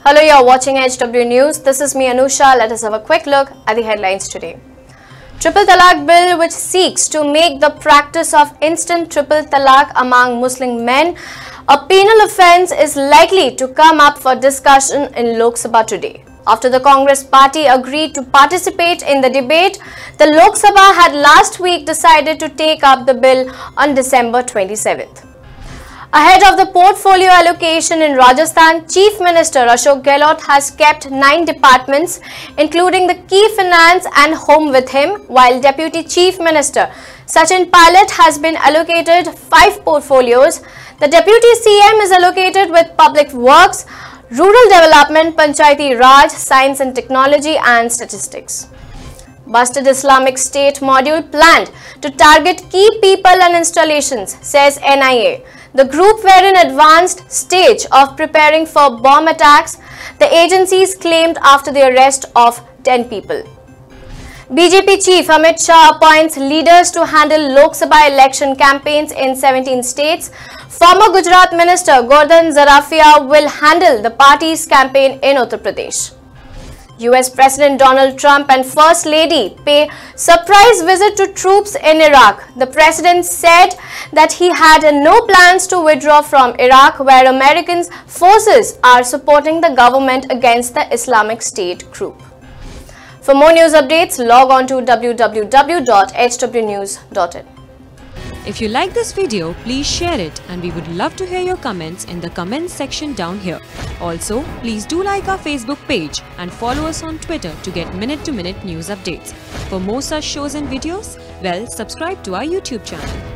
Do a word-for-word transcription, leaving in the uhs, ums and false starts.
Hello, you're watching H W News. This is me, Anusha. Let us have a quick look at the headlines today. Triple Talaq Bill, which seeks to make the practice of instant triple talaq among Muslim men a penal offence, is likely to come up for discussion in Lok Sabha today. After the Congress party agreed to participate in the debate, the Lok Sabha had last week decided to take up the bill on December twenty-seventh. Ahead of the portfolio allocation in Rajasthan, Chief Minister Ashok Gehlot has kept nine departments, including the key finance and home, with him, while Deputy Chief Minister Sachin Pilot has been allocated five portfolios. The Deputy C M is allocated with public works, rural development, panchayati Raj, science and technology and statistics. Busted Islamic State module planned to target key people and installations, says N I A. The group were in advanced stage of preparing for bomb attacks, the agencies claimed after the arrest of ten people. B J P Chief Amit Shah appoints leaders to handle Lok Sabha election campaigns in seventeen states. Former Gujarat Minister Gordhan Zarafia will handle the party's campaign in Uttar Pradesh. U S President Donald Trump and First Lady pay surprise visit to troops in Iraq. The president said that he had no plans to withdraw from Iraq, where American forces are supporting the government against the Islamic State group. For more news updates, log on to w w w dot h w news dot in. If you like this video, please share it, and we would love to hear your comments in the comments section down here. Also, please do like our Facebook page and follow us on Twitter to get minute-to-minute news updates. For more such shows and videos, well, subscribe to our YouTube channel.